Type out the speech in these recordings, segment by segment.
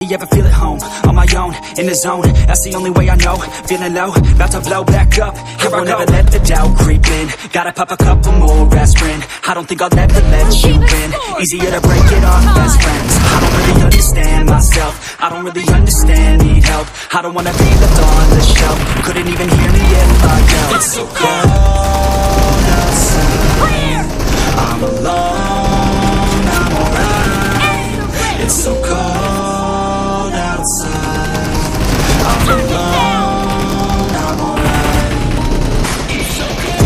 You ever feel at home, on my own, in the zone? That's the only way I know, feeling low, about to blow back up. Here I never let the doubt creep in. Gotta pop a couple more aspirin. I don't think I'll ever let you in. Easier to break it off best friends. I don't really understand myself, I don't really understand, need help. I don't wanna be left on the shelf. Couldn't even hear me if I yelled. It's so cold outside, I'm alone, I'm alright. It's so cold outside, I'm alone, I'm alright. It's so cold.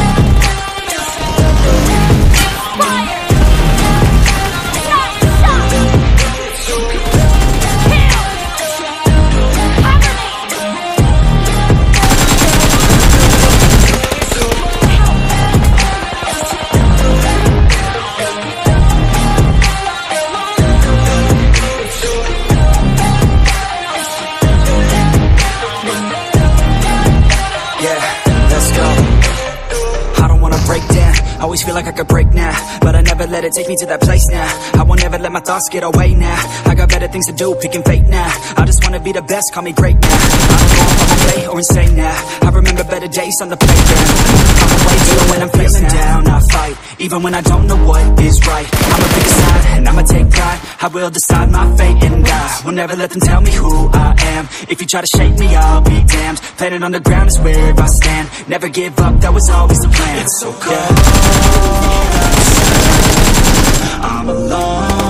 Always feel like I could break now, but I never let it take me to that place now. I won't ever let my thoughts get away now. I got better things to do, picking fate now. I just wanna be the best, call me great now. I don't know if I'm okay or insane now. I remember better days on the playground. I'm awake even when I'm feeling down, I fight, even when I don't know what is right. I'ma pick a side, and I'ma take pride. I will decide my fate and die. Will never let them tell me who I am. If you try to shake me, I'll be damned. Planet on the ground is where I stand. Never give up, that was always the plan. It's so cold outside, I'm alone.